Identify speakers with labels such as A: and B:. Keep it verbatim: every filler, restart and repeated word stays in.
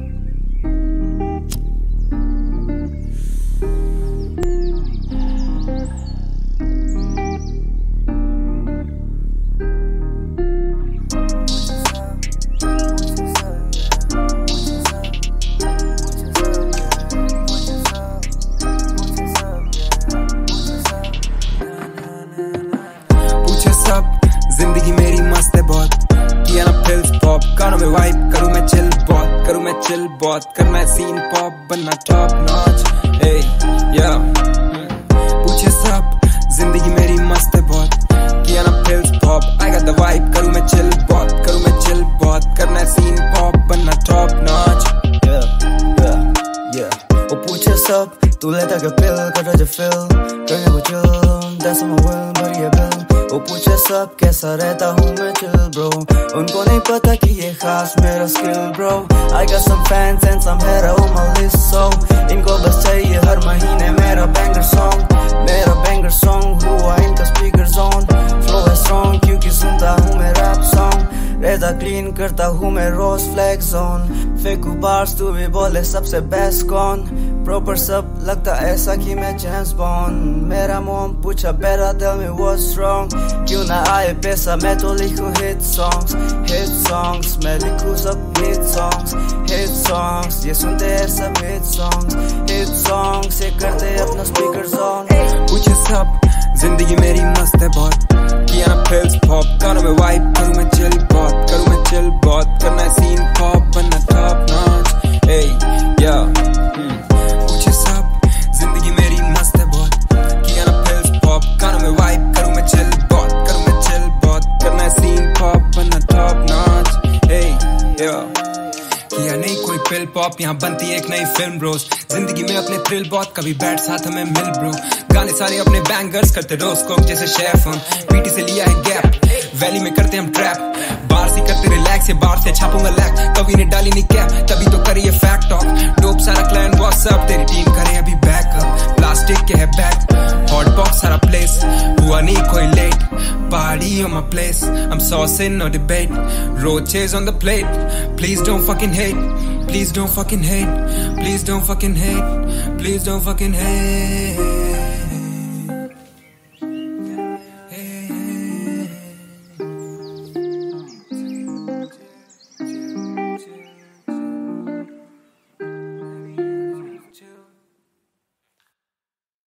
A: जिंदगी मेरी मस्त है बहुत, किया ना फिल्स पॉप, कानों में वाइब करूँ मैं चिल बहुत, करूँ मैं चिल बहुत, करना है सीन पॉप, बनना टॉप नॉच, ए या पूछे सब, जिंदगी मेरी मस्त है बहुत, किया ना fills pop, I got the vibe, करूँ मैं चिल बहुत, करूँ मैं चिल बहुत, करना है सीन पॉप, बनना टॉप नॉच,
B: या या या वो पूछे सब, तू लेता क्या पिल, कर रहा जो फिल, करने को चिल, that's my will, बढ़िया बिल, वो पूछे सब कैसा रहता हूँ मैं chill bro, उनको नहीं पता कि ये खास मेरा skill bro, I got some fans and some haters on my list so, इनको बस चाहिए हर महीने मेरा banger song, मेरा banger song हुआ इनका speaker zone, flow है strong क्योंकि सुनता हूँ मैं rap song, रहता clean करता हूँ मैं rose flag zone, फेंकू bars तू भी बोले सबसे best कौन, proper सब लगता ऐसा कि मैं James Bond, मेरा mom पूछा better tell me what's wrong, क्यों ना आए पैसा मैं तो लिखूं hit songs, hit songs, मैं लिखूं सब hit songs, hit songs, ये सुनते हैं सब hit songs, hit songs, ये करते अपना speaker zone,
A: पूछे सब, जिंदगी मेरी मस्त है बहुत, किया ना फिल्स पॉप, कानों में वाइब, करूँ मैं चिल बहुत, करूँ मैं चिल बहुत, करना है सीन पॉप, बनना टॉप नॉच, ए या पूछे सब, जिंदगी मेरी मस्त है बहुत, किया ना फिल्स पॉप, कानों में वाइब, करूँ मैं चिल बहुत, करूँ मैं चिल बहुत, करना है सीन पॉप, बनना टॉप नॉच, ए या किया नहीं कोई पिल पॉप, यहाँ बनती है एक नई फिल्म ब्रोस, जिंदगी में अपने थ्रिल बहुत, कभी बैठ साथ हमें मिल ब्रो, गाने सारे अपने बैंगर्स करते रोज कोक जैसे शेफ हम, पीटी से लिया है गैप, वैली में करते हम ट्रैप, बार से करते रिलैक्स, ये बार से छापूंगा लैक, कभी ने डाली नहीं कैप, तभी तो करिए फैक्ट टॉक, डोप सारा क्लाइंट व्हाट्सअप, तेरी टीम करे अभी बैकअप, प्लास्टिक के है बैग, हॉट बॉक्स सारा प्लेस, हुआ नहीं कोई late, party on my place, I'm saucing no debate, roaches on the plate, please don't fucking hate, please don't fucking hate, please don't fucking hate, please don't fucking hate.